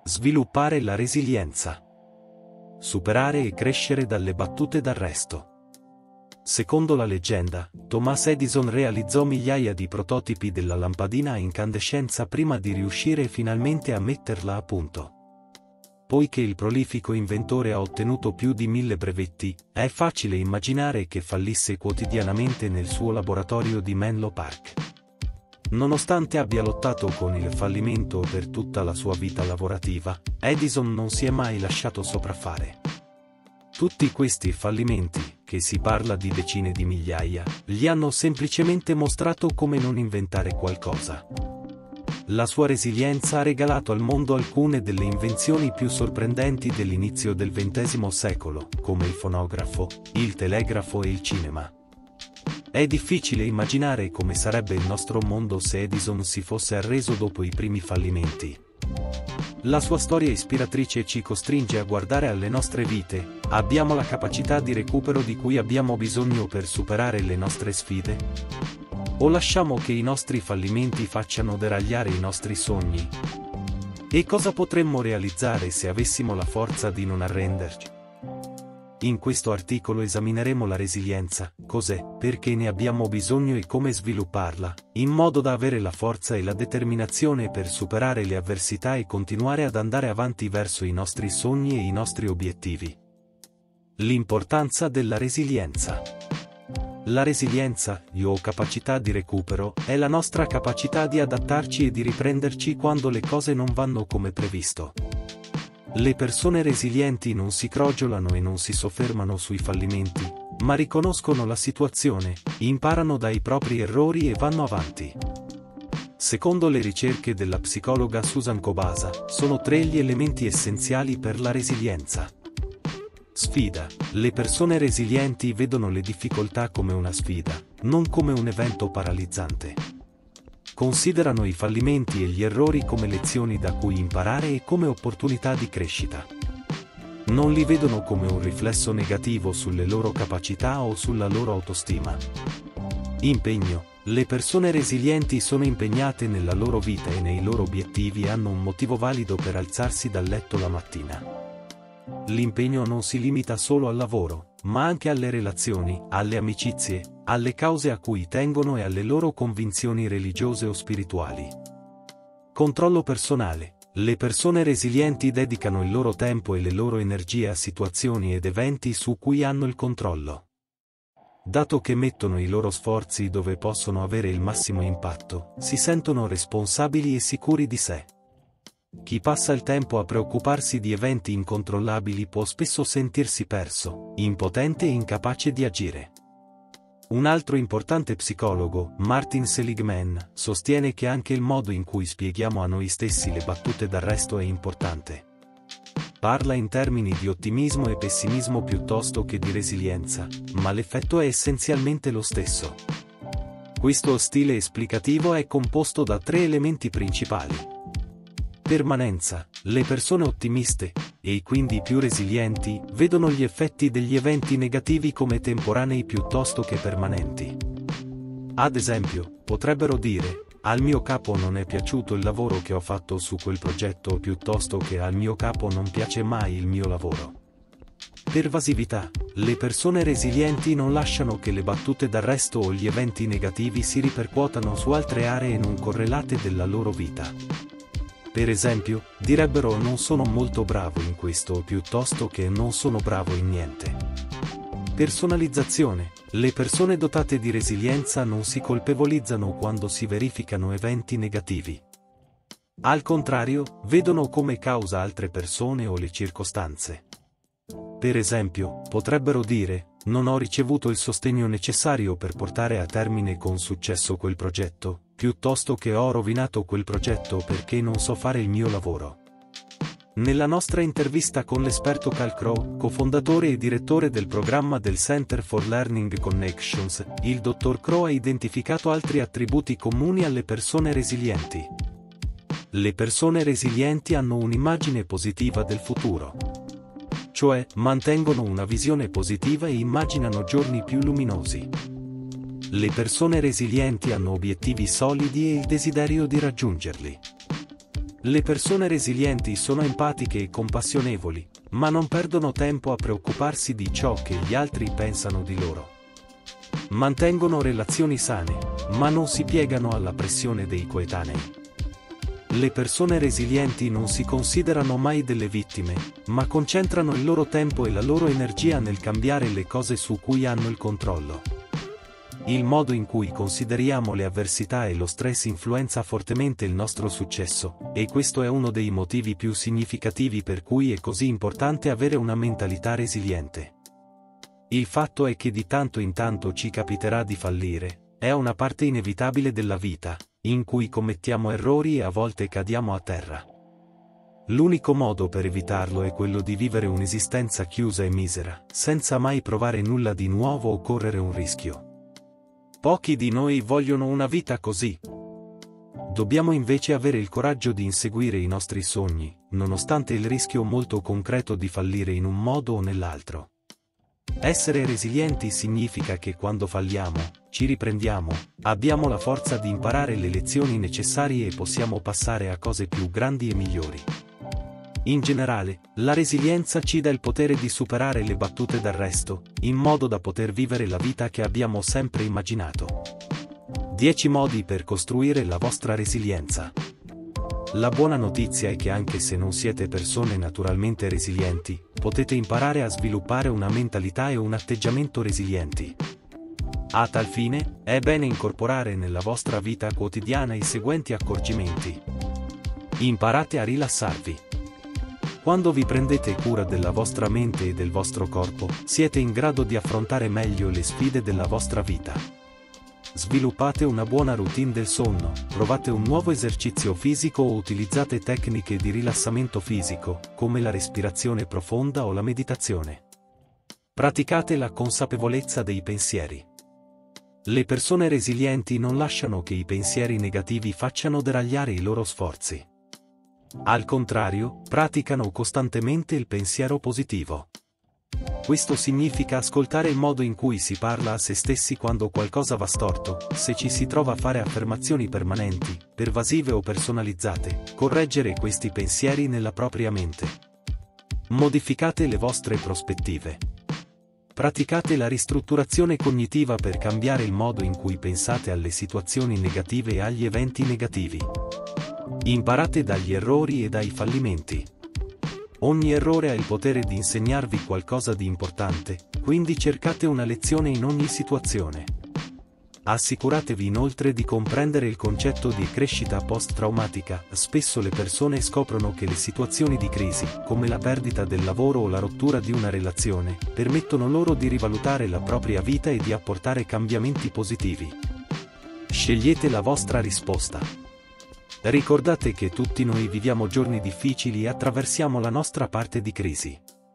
Sviluppare la resilienza. Superare e crescere dalle battute d'arresto. Secondo la leggenda, Thomas Edison realizzò migliaia di prototipi della lampadina a incandescenza prima di riuscire finalmente a metterla a punto. Poiché il prolifico inventore ha ottenuto più di 1000 brevetti, è facile immaginare che fallisse quotidianamente nel suo laboratorio di Menlo Park. Nonostante abbia lottato con il fallimento per tutta la sua vita lavorativa, Edison non si è mai lasciato sopraffare. Tutti questi fallimenti, che si parla di decine di migliaia, gli hanno semplicemente mostrato come non inventare qualcosa. La sua resilienza ha regalato al mondo alcune delle invenzioni più sorprendenti dell'inizio del XX secolo, come il fonografo, il telegrafo e il cinema. È difficile immaginare come sarebbe il nostro mondo se Edison si fosse arreso dopo i primi fallimenti. La sua storia ispiratrice ci costringe a guardare alle nostre vite. Abbiamo la capacità di recupero di cui abbiamo bisogno per superare le nostre sfide? O lasciamo che i nostri fallimenti facciano deragliare i nostri sogni? E cosa potremmo realizzare se avessimo la forza di non arrenderci? In questo articolo esamineremo la resilienza, cos'è, perché ne abbiamo bisogno e come svilupparla, in modo da avere la forza e la determinazione per superare le avversità e continuare ad andare avanti verso i nostri sogni e i nostri obiettivi. L'importanza della resilienza. La resilienza, o capacità di recupero, è la nostra capacità di adattarci e di riprenderci quando le cose non vanno come previsto. Le persone resilienti non si crogiolano e non si soffermano sui fallimenti, ma riconoscono la situazione, imparano dai propri errori e vanno avanti. Secondo le ricerche della psicologa Susan Kobasa, sono 3 gli elementi essenziali per la resilienza. Sfida. Le persone resilienti vedono le difficoltà come una sfida, non come un evento paralizzante. Considerano i fallimenti e gli errori come lezioni da cui imparare e come opportunità di crescita. Non li vedono come un riflesso negativo sulle loro capacità o sulla loro autostima. Impegno. Le persone resilienti sono impegnate nella loro vita e nei loro obiettivi e hanno un motivo valido per alzarsi dal letto la mattina. L'impegno non si limita solo al lavoro, ma anche alle relazioni, alle amicizie, alle cause a cui tengono e alle loro convinzioni religiose o spirituali. Controllo personale. Le persone resilienti dedicano il loro tempo e le loro energie a situazioni ed eventi su cui hanno il controllo. Dato che mettono i loro sforzi dove possono avere il massimo impatto, si sentono responsabili e sicuri di sé. Chi passa il tempo a preoccuparsi di eventi incontrollabili può spesso sentirsi perso, impotente e incapace di agire. Un altro importante psicologo, Martin Seligman, sostiene che anche il modo in cui spieghiamo a noi stessi le battute d'arresto è importante. Parla in termini di ottimismo e pessimismo piuttosto che di resilienza, ma l'effetto è essenzialmente lo stesso. Questo stile esplicativo è composto da 3 elementi principali. Permanenza. Le persone ottimiste, e quindi più resilienti, vedono gli effetti degli eventi negativi come temporanei piuttosto che permanenti. Ad esempio, potrebbero dire, al mio capo non è piaciuto il lavoro che ho fatto su quel progetto piuttosto che al mio capo non piace mai il mio lavoro. Pervasività. Le persone resilienti non lasciano che le battute d'arresto o gli eventi negativi si ripercuotano su altre aree non correlate della loro vita. Per esempio, direbbero non sono molto bravo in questo piuttosto che non sono bravo in niente. Personalizzazione. Le persone dotate di resilienza non si colpevolizzano quando si verificano eventi negativi. Al contrario, vedono come causa altre persone o le circostanze. Per esempio, potrebbero dire, non ho ricevuto il sostegno necessario per portare a termine con successo quel progetto, piuttosto che ho rovinato quel progetto perché non so fare il mio lavoro. Nella nostra intervista con l'esperto Cal Crow, cofondatore e direttore del programma del Center for Learning Connections, il dottor Crow ha identificato altri attributi comuni alle persone resilienti. Le persone resilienti hanno un'immagine positiva del futuro. Cioè, mantengono una visione positiva e immaginano giorni più luminosi. Le persone resilienti hanno obiettivi solidi e il desiderio di raggiungerli. Le persone resilienti sono empatiche e compassionevoli, ma non perdono tempo a preoccuparsi di ciò che gli altri pensano di loro. Mantengono relazioni sane, ma non si piegano alla pressione dei coetanei. Le persone resilienti non si considerano mai delle vittime, ma concentrano il loro tempo e la loro energia nel cambiare le cose su cui hanno il controllo. Il modo in cui consideriamo le avversità e lo stress influenza fortemente il nostro successo, e questo è uno dei motivi più significativi per cui è così importante avere una mentalità resiliente. Il fatto è che di tanto in tanto ci capiterà di fallire, è una parte inevitabile della vita, in cui commettiamo errori e a volte cadiamo a terra. L'unico modo per evitarlo è quello di vivere un'esistenza chiusa e misera, senza mai provare nulla di nuovo o correre un rischio. Pochi di noi vogliono una vita così. Dobbiamo invece avere il coraggio di inseguire i nostri sogni, nonostante il rischio molto concreto di fallire in un modo o nell'altro. Essere resilienti significa che quando falliamo, ci riprendiamo, abbiamo la forza di imparare le lezioni necessarie e possiamo passare a cose più grandi e migliori. In generale, la resilienza ci dà il potere di superare le battute d'arresto, in modo da poter vivere la vita che abbiamo sempre immaginato. 10 modi per costruire la vostra resilienza. La buona notizia è che anche se non siete persone naturalmente resilienti, potete imparare a sviluppare una mentalità e un atteggiamento resilienti. A tal fine, è bene incorporare nella vostra vita quotidiana i seguenti accorgimenti. Imparate a rilassarvi. Quando vi prendete cura della vostra mente e del vostro corpo, siete in grado di affrontare meglio le sfide della vostra vita. Sviluppate una buona routine del sonno, provate un nuovo esercizio fisico o utilizzate tecniche di rilassamento fisico, come la respirazione profonda o la meditazione. Praticate la consapevolezza dei pensieri. Le persone resilienti non lasciano che i pensieri negativi facciano deragliare i loro sforzi. Al contrario, praticano costantemente il pensiero positivo. Questo significa ascoltare il modo in cui si parla a se stessi quando qualcosa va storto, se ci si trova a fare affermazioni permanenti, pervasive o personalizzate, correggere questi pensieri nella propria mente. Modificate le vostre prospettive. Praticate la ristrutturazione cognitiva per cambiare il modo in cui pensate alle situazioni negative e agli eventi negativi. Imparate dagli errori e dai fallimenti. Ogni errore ha il potere di insegnarvi qualcosa di importante, quindi cercate una lezione in ogni situazione. Assicuratevi inoltre di comprendere il concetto di crescita post-traumatica. Spesso le persone scoprono che le situazioni di crisi, come la perdita del lavoro o la rottura di una relazione, permettono loro di rivalutare la propria vita e di apportare cambiamenti positivi. Scegliete la vostra risposta. Ricordate che tutti noi viviamo giorni difficili e attraversiamo la nostra parte di crisi.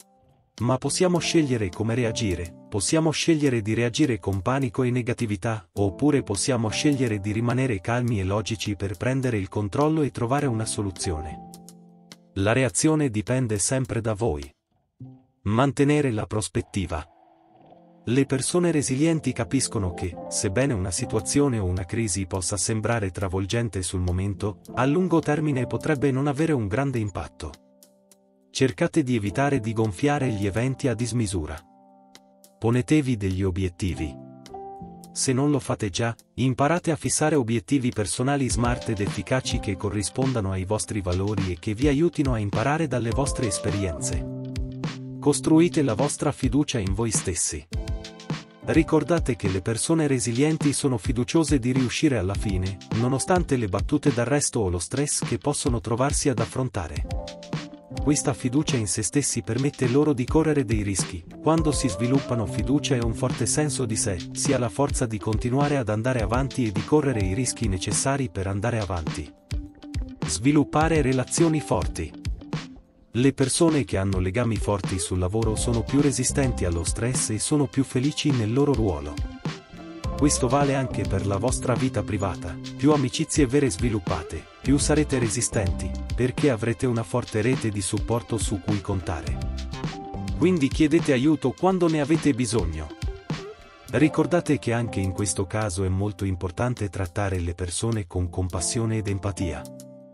Ma possiamo scegliere come reagire, possiamo scegliere di reagire con panico e negatività, oppure possiamo scegliere di rimanere calmi e logici per prendere il controllo e trovare una soluzione. La reazione dipende sempre da voi. Mantenere la prospettiva. Le persone resilienti capiscono che, sebbene una situazione o una crisi possa sembrare travolgente sul momento, a lungo termine potrebbe non avere un grande impatto. Cercate di evitare di gonfiare gli eventi a dismisura. Ponetevi degli obiettivi. Se non lo fate già, imparate a fissare obiettivi personali smart ed efficaci che corrispondano ai vostri valori e che vi aiutino a imparare dalle vostre esperienze. Costruite la vostra fiducia in voi stessi. Ricordate che le persone resilienti sono fiduciose di riuscire alla fine, nonostante le battute d'arresto o lo stress che possono trovarsi ad affrontare. Questa fiducia in se stessi permette loro di correre dei rischi. Quando si sviluppano fiducia e un forte senso di sé, si ha la forza di continuare ad andare avanti e di correre i rischi necessari per andare avanti. Sviluppare relazioni forti. Le persone che hanno legami forti sul lavoro sono più resistenti allo stress e sono più felici nel loro ruolo. Questo vale anche per la vostra vita privata. Più amicizie vere sviluppate, più sarete resistenti, perché avrete una forte rete di supporto su cui contare. Quindi chiedete aiuto quando ne avete bisogno. Ricordate che anche in questo caso è molto importante trattare le persone con compassione ed empatia.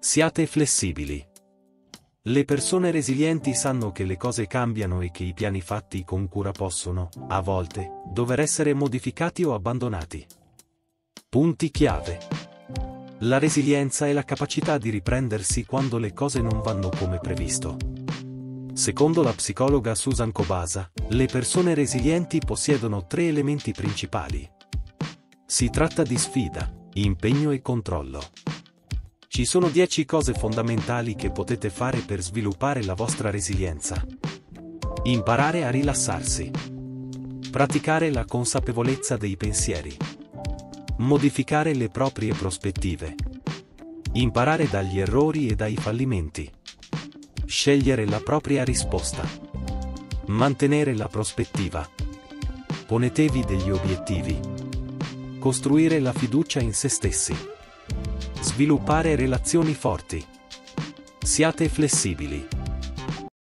Siate flessibili. Le persone resilienti sanno che le cose cambiano e che i piani fatti con cura possono, a volte, dover essere modificati o abbandonati. Punti chiave. La resilienza è la capacità di riprendersi quando le cose non vanno come previsto. Secondo la psicologa Susan Kobasa, le persone resilienti possiedono 3 elementi principali. Si tratta di sfida, impegno e controllo. Ci sono 10 cose fondamentali che potete fare per sviluppare la vostra resilienza. Imparare a rilassarsi. Praticare la consapevolezza dei pensieri. Modificare le proprie prospettive. Imparare dagli errori e dai fallimenti. Scegliere la propria risposta. Mantenere la prospettiva. Ponetevi degli obiettivi. Costruire la fiducia in se stessi. Sviluppare relazioni forti. Siate flessibili.